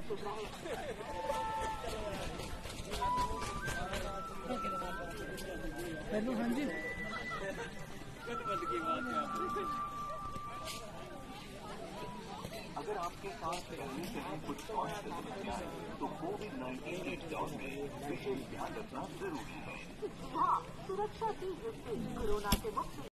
सुरक्षित रहें। हेलो, हाँ जी। अगर आपके साथ पहले से ही कुछ स्वास्थ्य समस्या है तो कोविड-19 के दौर में विशेष ध्यान रखना जरूरी है। हाँ, सुरक्षा की दृष्टि कोरोना से मुक्ति